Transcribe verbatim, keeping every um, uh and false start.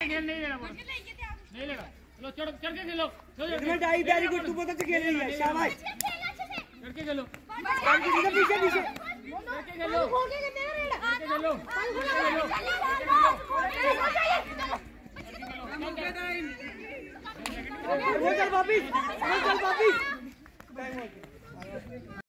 खेल नहीं लेगा नहीं लेगा चलो चढ़ चढ़ के खेलो डाई वेरी गुड तू बहुत अच्छा खेल रही है शाबाश चढ़ के खेलो पीछे पीछे पीछे चढ़ के खेलो चढ़ के खेलो वो चल वापिस वो चल वापिस